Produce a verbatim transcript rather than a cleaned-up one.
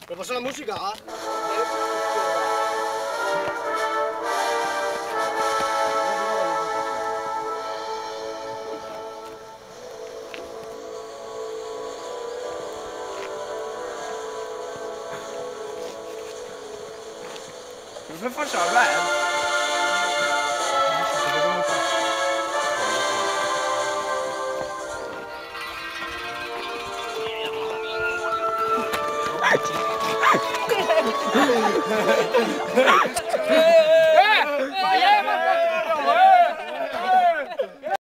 ¿Me pasó la música? Ah. Non fai forse la bella? Hey!